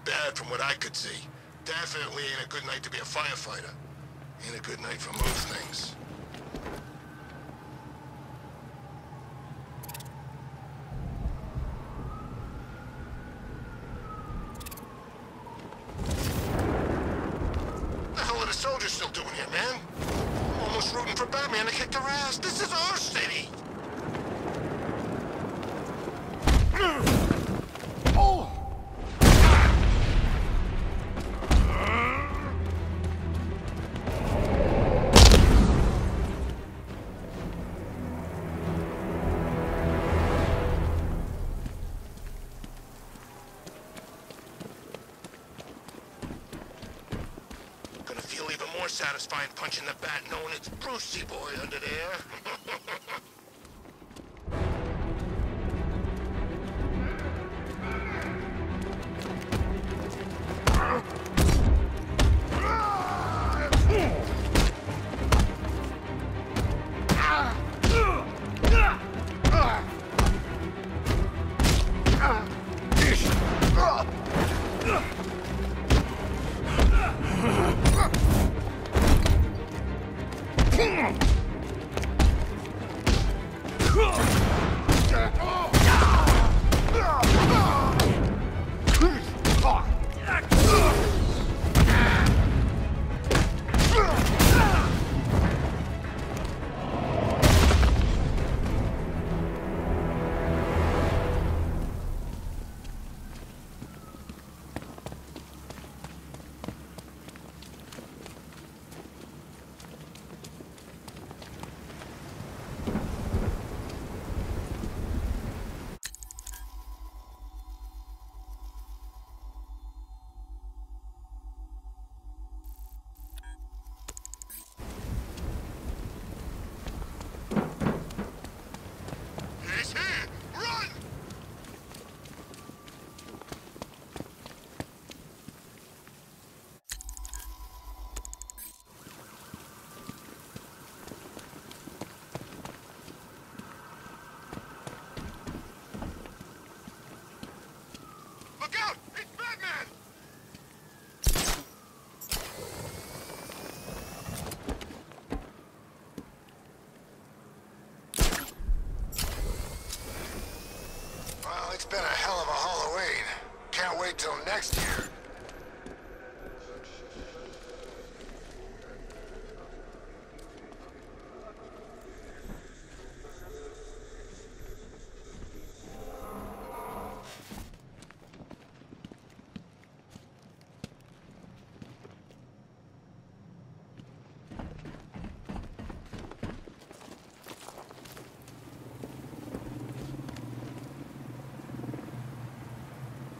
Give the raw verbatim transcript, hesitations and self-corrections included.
bad from what I could see. Definitely ain't a good night to be a firefighter. Ain't a good night for most things. What the hell are the soldiers still doing here, man? I'm almost rooting for Batman to kick their ass. This is our city! Oh! Gonna feel even more satisfying punching the bat knowing it's Brucey boy under there. It's been a hell of a Halloween. Can't wait till next year.